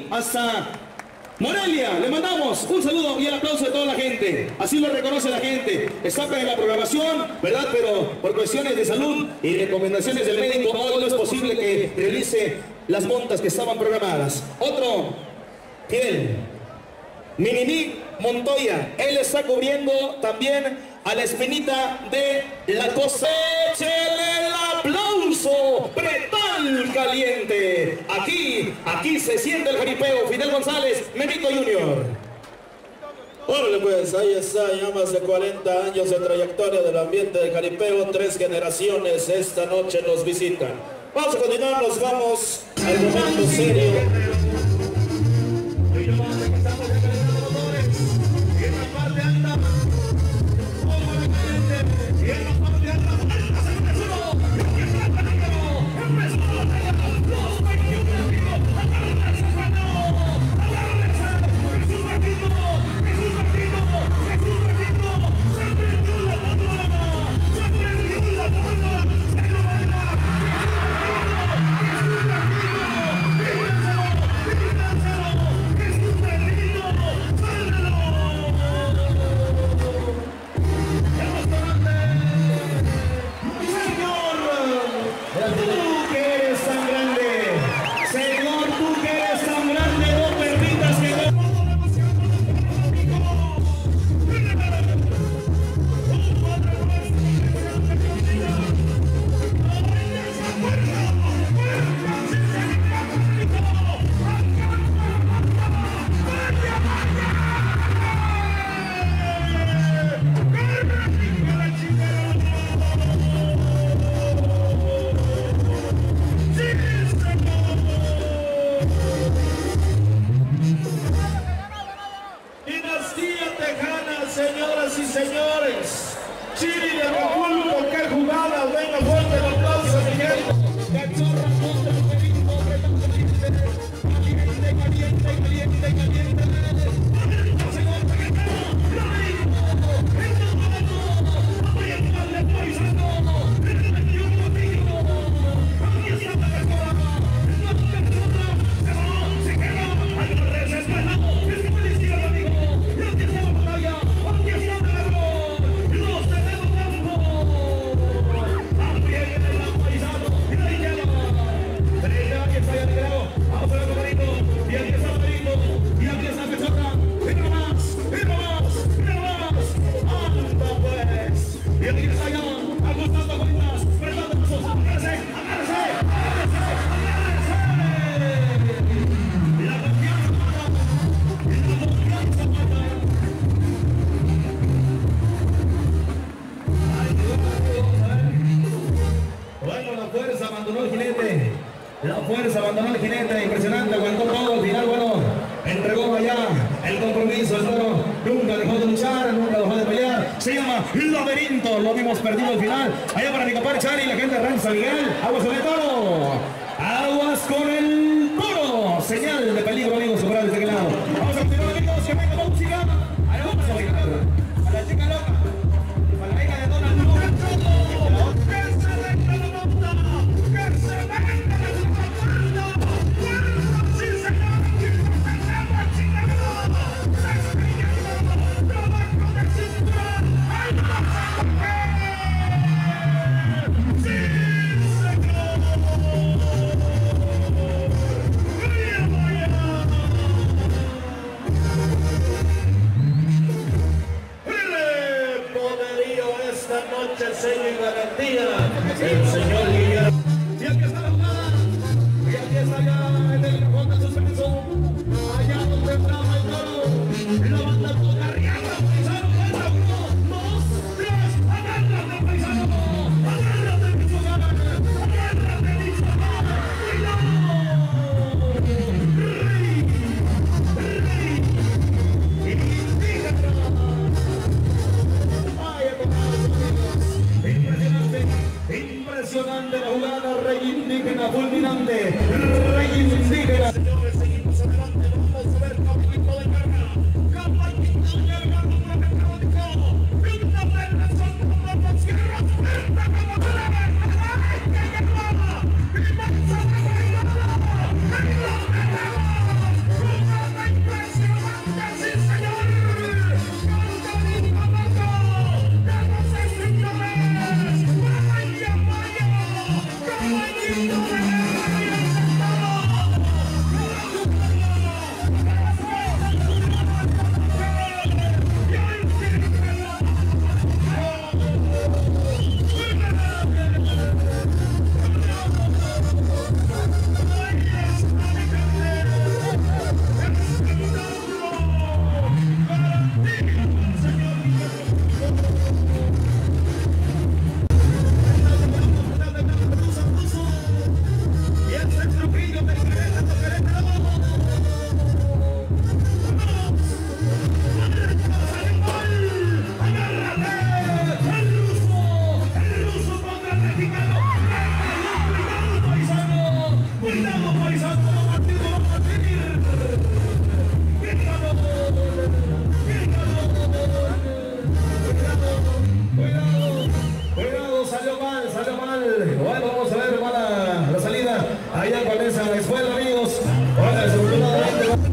hasta Morelia. Le mandamos un saludo y el aplauso de toda la gente. Así lo reconoce la gente. Está en la programación, ¿verdad? Pero por cuestiones de salud y recomendaciones del médico, hoy no es posible que realice las montas que estaban programadas. Otro, Fidel, Minimi Montoya. Él está cubriendo también a la espinita de la cosecha. El aplauso, Pretal Caliente. Aquí se siente el jaripeo. Fidel González, Memito Junior. Órale pues, ahí está, ya más de 40 años de trayectoria del ambiente de jaripeo, 3 generaciones esta noche nos visitan. Vamos a continuar, nos vamos al momento serio. Señoras y señores, Chiri de Acapulco, qué jugada, venga fuerte el aplauso, mi gente. La fuerza abandonó el jinete, impresionante, aguantó todo al final, bueno, entregó allá el compromiso, el toro nunca dejó de luchar, nunca dejó de pelear, se llama Laberinto, lo vimos perdido al final, allá para Nicapar Chari, la gente de Rancho San Miguel, aguas con el toro, aguas con el toro, señal de peligro, amigos, sobrar desde aquel lado. Vamos a continuar, amigos, que venga música, ahí vamos a bailar, a la chica loca, a la hija de Donald Trump. Sello y garantía, el señor Guillermo. Y aquí está la jugada, y aquí está ya en el cajón de suspenso, allá donde traba el toro, la banda toca arriba, paisano, cuenta 1, 2, 3, agárrate paisano, agárrate Michoacán, agárrate Michoacán, rey, indígena, vaya impresionante la jugada, rey indígena, fulminante, rey indígena. Señores, seguimos adelante, vamos a ver caballito de carga, caballito de carga, una verde son como los cierros, esta como se la ve, ¡ay, que llegó! ¡Y vamos a la bailada! ¡En los tenemos! Bueno, vamos a ver, hermana, la salida. Allá comienza la escuela, amigos. Bueno, desafortunadamente.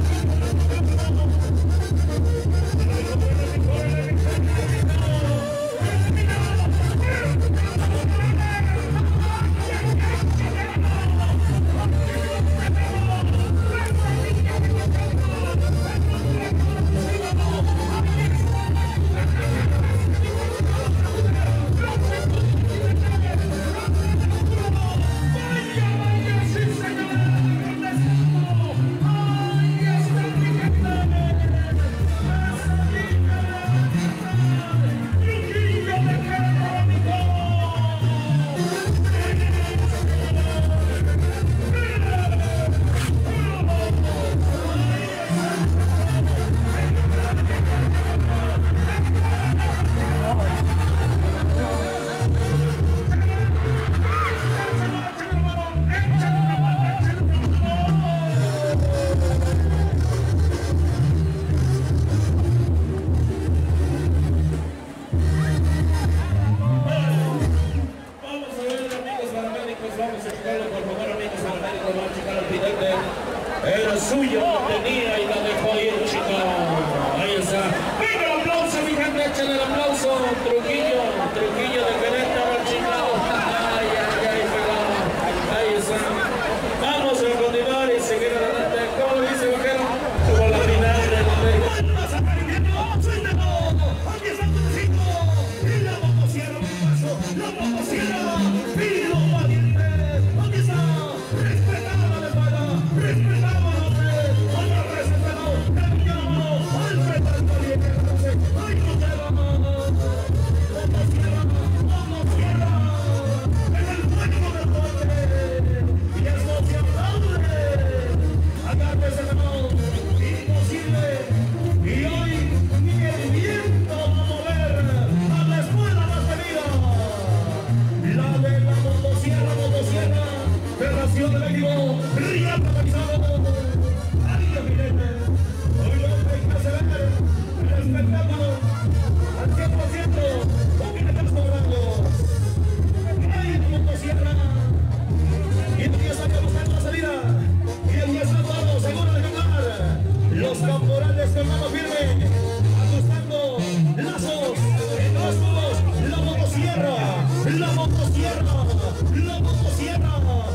Era suyo, tenía y la dejó ahí el chico. Ahí está. Venga el aplauso, mi gente, échale el aplauso. Trujillo de Querétaro, chico. Ay, ay, ay, pegado. Ahí está. Vamos a continuar y seguir adelante. ¿Cómo dice Vaquero? Como la final del los caporales con mano firme, ajustando lazos, la motosierra, la motosierra, la motosierra.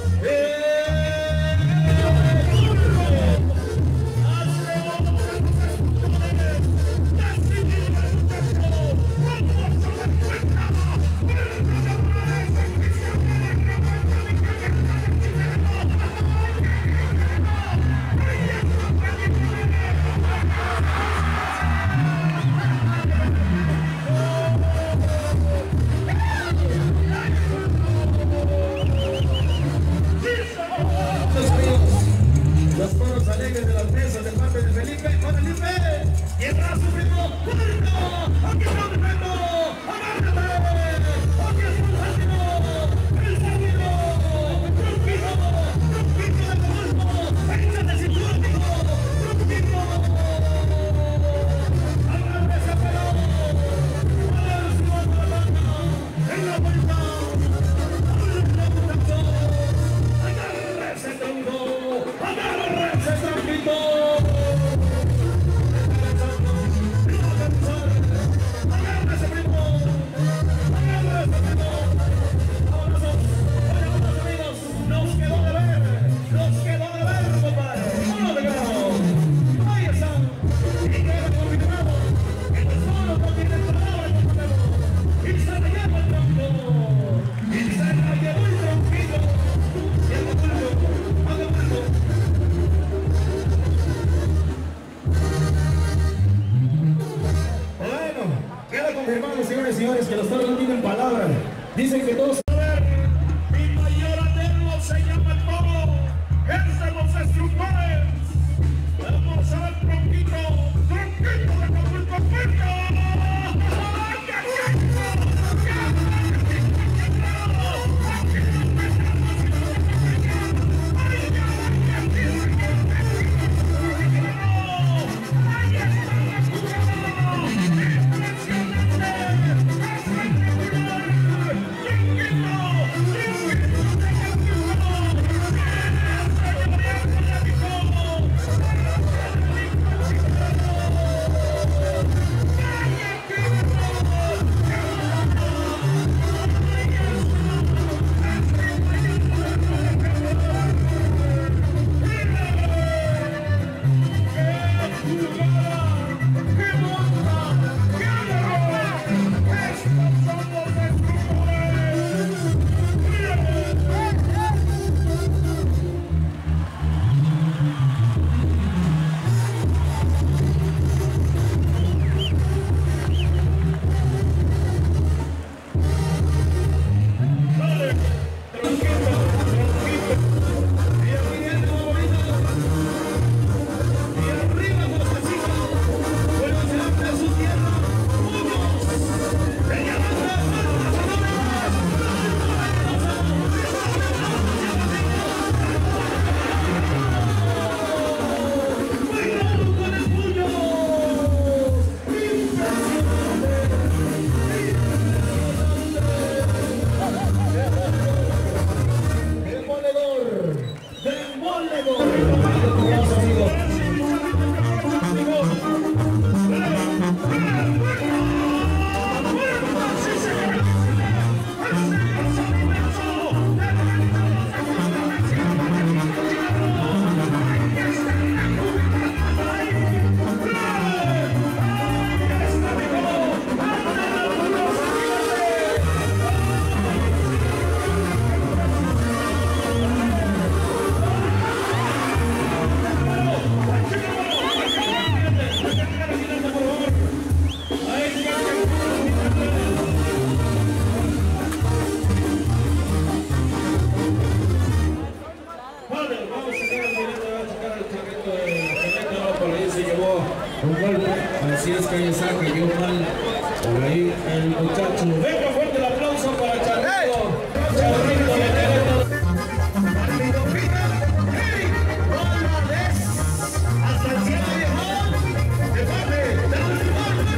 Los coros alegres de las mesas de parte de Felipe, con Felipe, y el brazo primero, ¡puerto! ¡Aquí está el primero! ¡Agárrate! ¡Aquí está el séptimo! ¡El séptimo! ¡Trujillo! ¡Trujillo de Comalco! ¡Échate sin plástico! ¡Trujillo! ¡Agárrese, pero! ¡A ver si va a la banda! ¡En la vuelta! ¡Agárrese, tronco! ¡Agárrese, tronquito! ¡Agárrese, primo! ¡Agárrese, primo! ¡Abrazos! ¡Vaya, amigos! ¡Nos quedó de ver! ¡Nos quedó de ver, compadre! ¡Vámonos de grado! ¡Ahí están! ¡Y queda confirmado! ¡Que no solo no tienen palabra en el papel! ¡Y se la lleva el tronco! ¡Y se la llevó el tronquito! ¡Y el papullo! Bueno, queda confirmado, señores y señores, que los toros no tienen palabra. Dicen que todos... Mi mayor anhelo se llama el toro. Es de los estructores. Vamos a ver, tronquito de Acapulco, Puerto. Así es que ahí está, que dio mal por ahí el muchacho. Venga, fuerte el aplauso para Charrito. Charrito de Querétaro. Hasta el cielo, viejo. ¡Que parte!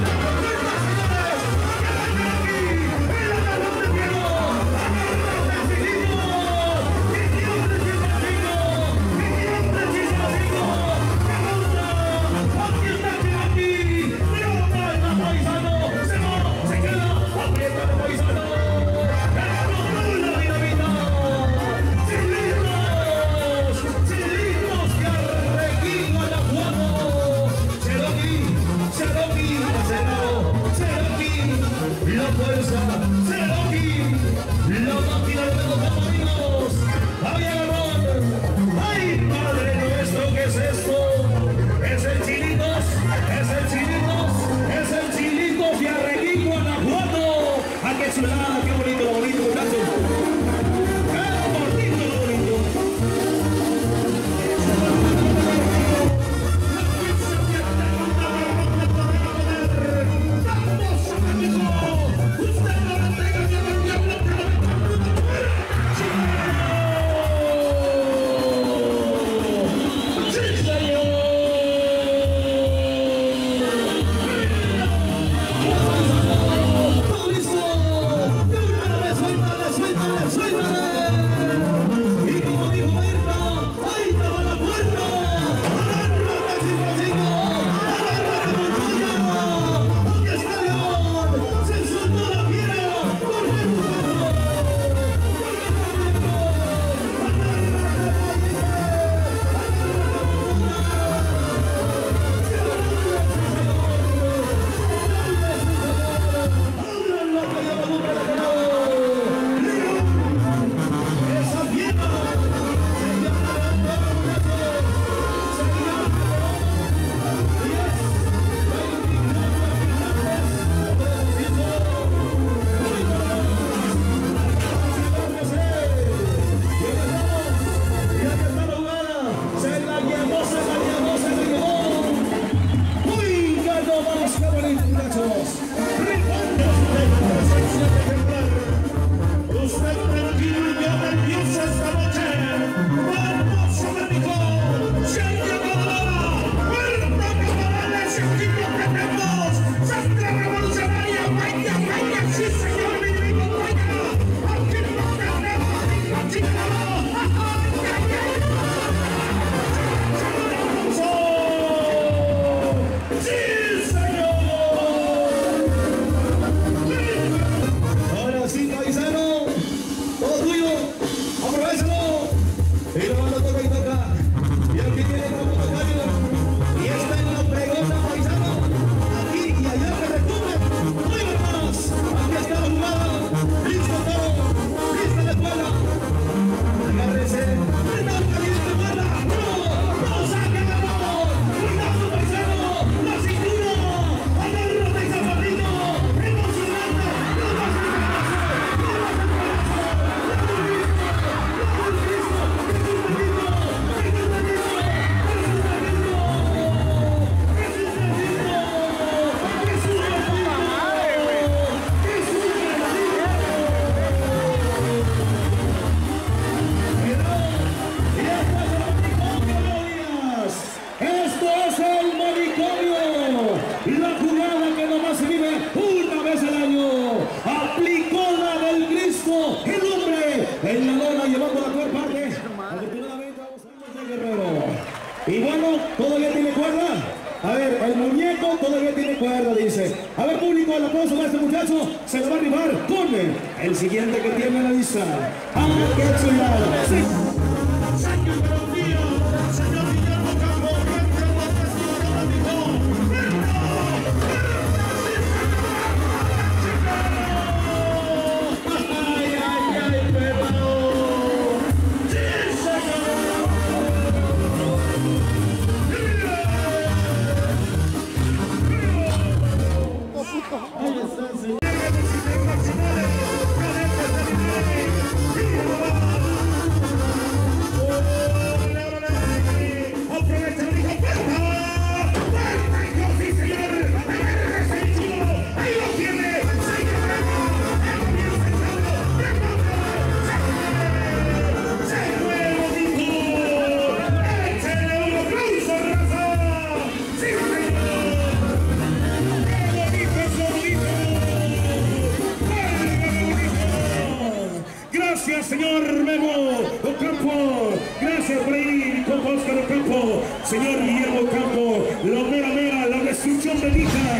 Y bueno, ¿todavía tiene cuerda? A ver, el muñeco todavía tiene cuerda, dice. A ver, público, el aplauso para este muchacho. Se lo va a arribar con el siguiente que tiene en la lista. ¡Ah, qué chulada! Sí. Gracias, señor Memo Ocampo. Gracias por ahí, compa Oscar Ocampo. Señor Guillermo Ocampo, la mera, la destrucción bendita.